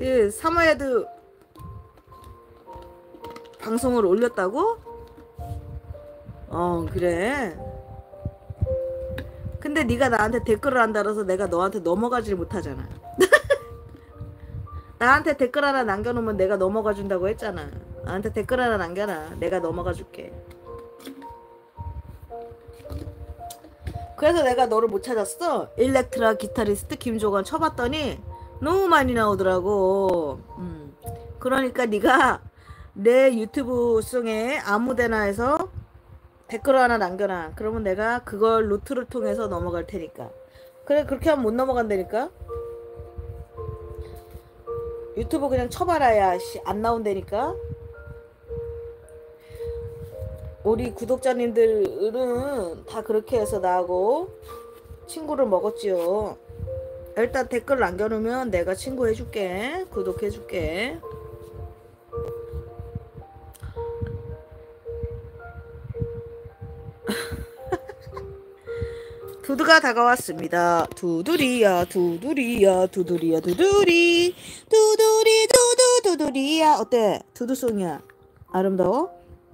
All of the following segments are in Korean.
그 사모예드 방송을 올렸다고? 그래. 근데 네가 나한테 댓글을 안 달아서 내가 너한테 넘어가질 못하잖아. 나한테 댓글 하나 남겨놓으면 내가 넘어가 준다고 했잖아. 나한테 댓글 하나 남겨놔. 내가 넘어가 줄게. 그래서 내가 너를 못 찾았어. 일렉트라 기타리스트 김조건 쳐봤더니 너무 많이 나오더라고. 그러니까 네가 내 유튜브 송에 아무데나 해서 댓글 하나 남겨놔. 그러면 내가 그걸 루트를 통해서 넘어갈 테니까. 그래, 그렇게 하면 못 넘어간다니까. 유튜브 그냥 쳐봐라. 야, 안 나온다니까. 우리 구독자님들은 다 그렇게 해서 나하고 친구를 먹었지요. 일단 댓글 남겨놓으면 내가 친구 해줄게. 구독해줄게. 두두가 다가왔습니다. 두두리야 두두리야 두두리야 두두리 두두리 두두 두두리야. 어때? 두두송이야. 아름다워?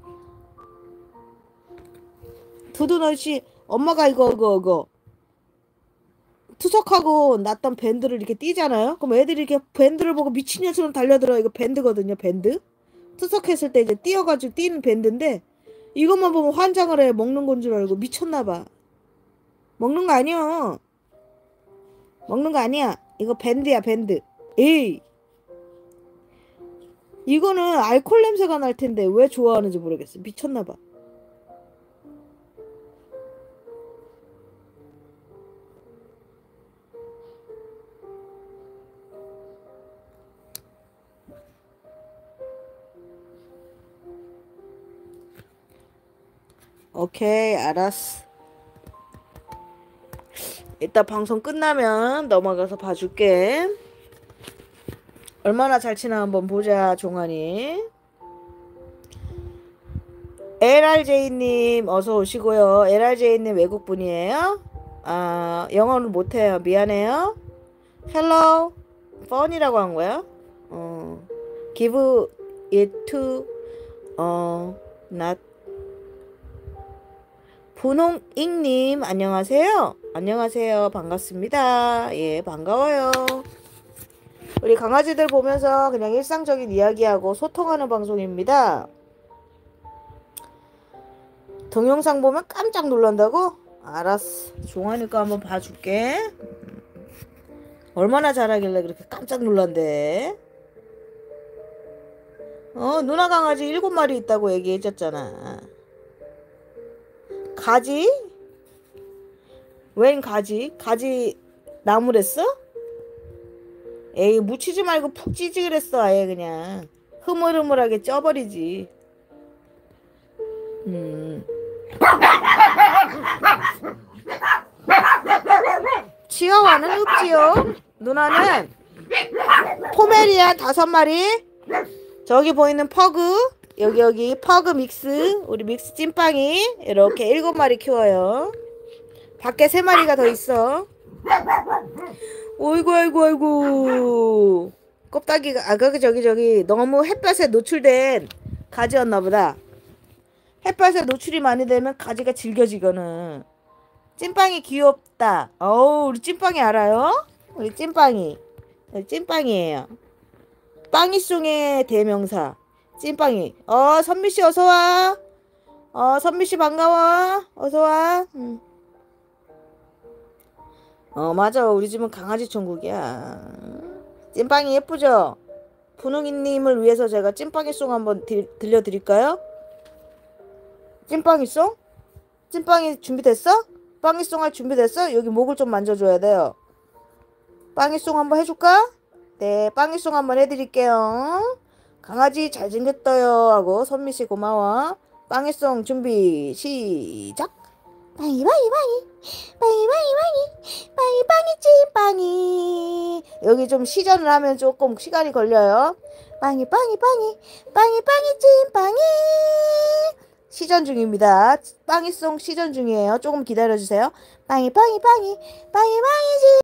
두두 너씨 엄마가 이거 투석하고 났던 밴드를 이렇게 띄잖아요. 그럼 애들이 이렇게 밴드를 보고 미친년처럼 달려들어. 이거 밴드거든요. 밴드. 투석했을 때 이제 띄어가지고 뛰는 밴드인데 이것만 보면 환장을 해. 먹는 건 줄 알고. 미쳤나봐. 먹는 거 아니야. 먹는 거 아니야. 이거 밴드야, 밴드. 에이. 이거는 알코올 냄새가 날 텐데 왜 좋아하는지 모르겠어. 미쳤나봐. 오케이, 알았어. 이따 방송 끝나면 넘어가서 봐줄게. 얼마나 잘 치나 한번 보자, 종환이. LRJ님 어서 오시고요. LRJ님 외국분이에요? 아, 영어는 못해요. 미안해요. Hello, fun이라고 한 거야? Give it to, not. 분홍잉님 안녕하세요. 안녕하세요. 반갑습니다. 예, 반가워요. 우리 강아지들 보면서 그냥 일상적인 이야기하고 소통하는 방송입니다. 동영상 보면 깜짝 놀란다고? 알았어. 종환이가 한번 봐줄게. 얼마나 잘하길래 그렇게 깜짝 놀란대. 누나 강아지 7마리 있다고 얘기해줬잖아. 가지? 웬 가지? 가지 나무랬어? 에이, 묻히지 말고 푹 찌지 그랬어. 아예 그냥 흐물흐물하게 쪄버리지. 치와와는 없지요. 누나는 포메리안 5마리, 저기 보이는 퍼그, 여기 퍼그 믹스, 우리 믹스 찐빵이 이렇게 7마리 키워요. 밖에 3마리가 더 있어. 어이구 아이고 아이고. 껍데기가 거기 저기 너무 햇볕에 노출된 가지였나 보다. 햇볕에 노출이 많이 되면 가지가 질겨지거든. 찐빵이 귀엽다. 어우, 우리 찐빵이 알아요? 우리 찐빵이. 찐빵이에요. 빵이송의 대명사 찐빵이. 선미씨 어서와. 선미씨 반가워. 어서와. 맞아. 우리 집은 강아지 천국이야. 찐빵이 예쁘죠? 분홍이님을 위해서 제가 찐빵이송 한번 들려드릴까요? 찐빵이송? 찐빵이 준비됐어? 빵이송 할 준비됐어? 여기 목을 좀 만져줘야 돼요. 빵이송 한번 해줄까? 네, 빵이송 한번 해드릴게요. 강아지 잘생겼어요 하고 선미씨 고마워. 빵이송 준비 시작. 빵이 찐빵이. 여기 좀 시전을 하면 조금 시간이 걸려요. 빵이 찐빵이. 시전 중입니다. 빵이송 시전 중이에요. 조금 기다려주세요. 빵이 찐